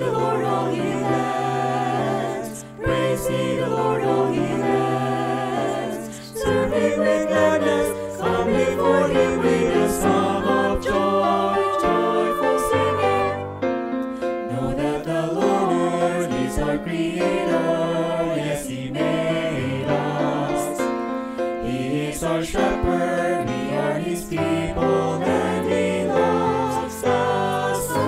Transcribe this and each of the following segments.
the Lord, all ye lands. Praise ye the Lord, all ye lands. Serve him with gladness. Come before him with a song of joy, joyful singing. Know that the Lord is our Creator. Yes, he made us. He is our shepherd. We are his people, and he loves us so.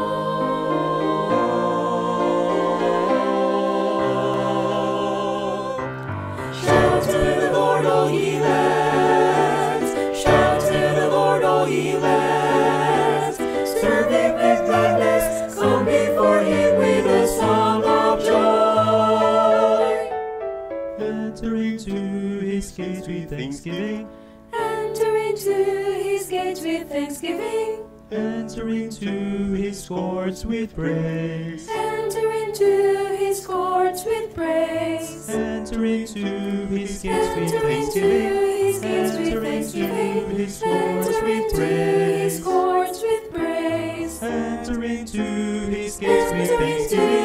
Shout to the Lord, all ye lands. Shout to the Lord, all ye lands. Serve him with gladness. Come before him with a song of joy. Enter into his gates with thanksgiving. Enter into his gates with thanksgiving. Enter into his courts with praise. Enter into his courts with praise. Enter into his gates with Enter into his gates with thanksgiving. thanksgiving. His courts Enter with into praise. his courts with praise. Enter into his gates with Enter into thanksgiving.